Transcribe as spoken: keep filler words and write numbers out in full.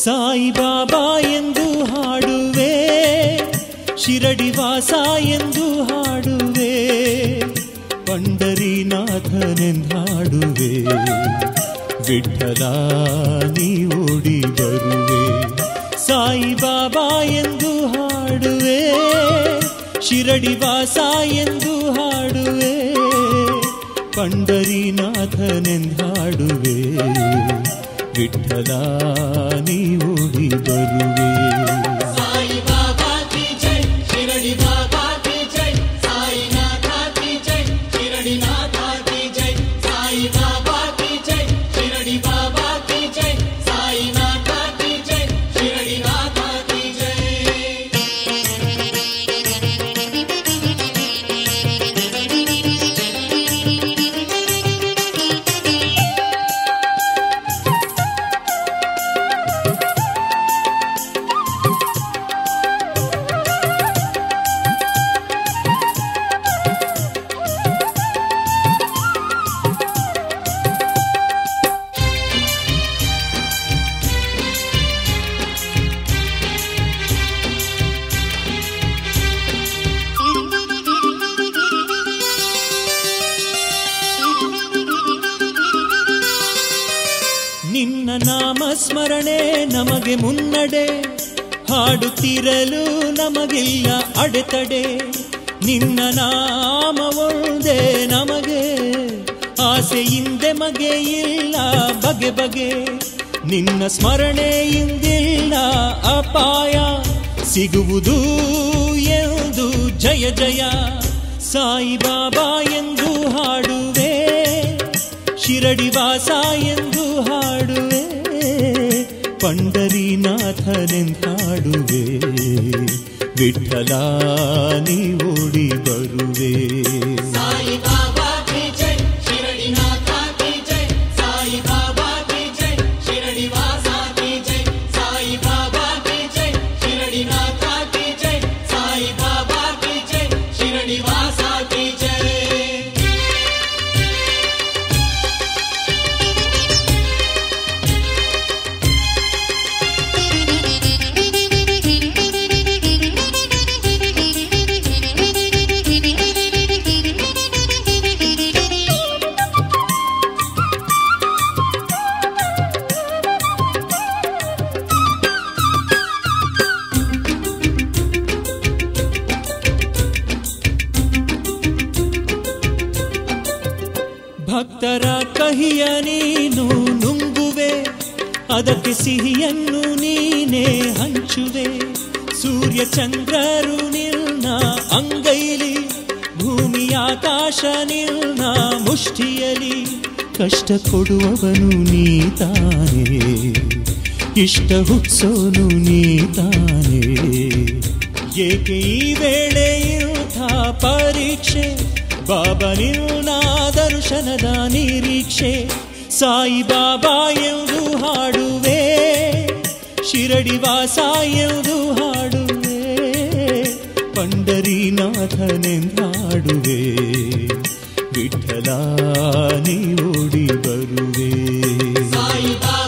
ಸಾಯಿ ಬಾಬಾ ಎಂದು ಹಾಡುವೆ, ಶಿರಡಿ ವಾಸ ಎಂದು ಹಾಡುವೆ, ಪಂಡರೀನಾಥನೆಂದಾಡುವೆ, ವಿಠಲ ನೀ ಓಡಿ ಬರುವೆ. ಸಾಯಿ ಬಾಬಾ ಎಂದು ಹಾಡುವೆ, ಶಿರಡಿ ವಾಸ ಎಂದು ಹಾಡುವೆ, ಪಂಡರೀನಾಥನೆಂದಾಡುವೆ, ವಿಠಲ ನೀ ಓಡಿ ಬರುವೆ. ಸಾಯಿ ಬಾಬಾ ಕಿ ಜೈ, ಶಿರಡಿ ಬಾಬಾ ಕಿ ಜೈ, ಸಾಯಿನಾಥ ಕಿ ಜೈ, ಶಿರಡಿನಾಥ ಕಿ ಜೈ, ಸಾಯಿ ಬಾಬಾ ಕಿ ಜೈ, ಶಿರಡಿ ಬಾಬಾ ಕಿ ಜೈ, ಸಾಯಿನಾಥ ಕಿ ಜೈ, ಶಿರಡಿನಾಥ ಕಿ ಜೈ. ನಿನ್ನ ನಾಮ ಸ್ಮರಣೆ ನಮಗೆ ಮುನ್ನಡೆ, ಹಾಡುತ್ತಿರಲು ನಮಗಿಲ್ಲ ಅಡೆತಡೆ. ನಿನ್ನ ನಾಮ ಒಂದೇ ನಮಗೆ, ಆಸೆಯಿಂದೆ ಮಗೆ ಇಲ್ಲ ಬಗೆ ಬಗೆ. ನಿನ್ನ ಸ್ಮರಣೆಯಿಂದಿಲ್ಲ ಅಪಾಯ, ಸಿಗುವುದು ಎಂದು ಜಯ ಜಯ. ಸಾಯಿ ಬಾಬಾ ಎಂದು ಹಾಡುವೆ, ಶಿರಡಿ ವಾಸ ಎಂದು ಹಾಡುವೆ, ಪಂಡರೀನಾಥನೆಂದಾಡುವೆ, ವಿಠಲ ನೀ ಓಡಿ ಬರುವೆ. ಸಾಯಿ ಬಾಬಾ ಕಿ ಜೈ, ಶಿರಡಿನಾಥ ಕಿ ಜೈ, ಸಾಯಿ ಬಾಬಾ ಕಿ ಜೈ, ಶಿರಡಿ ವಾಸ ಕಿ ಜೈ, ಸಾಯಿ ಬಾಬಾ ಕಿ ಜೈ, ಶಿರಡಿನಾಥ ಕಿ ಜೈ, ಸಾಯಿ ಬಾಬಾ ಕಿ ಜೈ, ಶಿರಡಿ ವಾಸ ಕಿ ಜೈ. ಭಕ್ತರ ಕಹಿಯ ನೀನು ನುಂಗುವೆ, ಅದಕ್ಕೆ ಸಿಹಿಯನ್ನು ನೀನೇ ಹಂಚುವೆ. ಸೂರ್ಯ ಚಂದ್ರರು ನಿನ್ನ ಅಂಗೈಲಿ, ಭೂಮಿಯಾಕಾಶ ನಿನ್ನ ಮುಷ್ಟಿಯಲಿ. ಕಷ್ಟ ಕೊಡುವವನು ನೀತಾನೆ, ಇಷ್ಟ ಹುಟ್ಸೋನು ನೀತಾನೆ. ಏಕೆ ಈ ವೇಳೆ ಇಂಥ ಪರೀಕ್ಷೆ, ಬಾಬಾ ನಿನ್ನ ದರ್ಶನದ ನಿರೀಕ್ಷೆ. ಸಾಯಿ ಬಾಬಾ ಎಂದು ಹಾಡುವೆ, ಶಿರಡಿ ವಾಸ ಎಂದು ಹಾಡುವೆ, ಪಂಡರೀನಾಥನೆಂದಾಡುವೆ, ವಿಠಲ ನೀ ಓಡಿ ಬರುವೆ. ಸಾಯಿ ಬಾಬಾ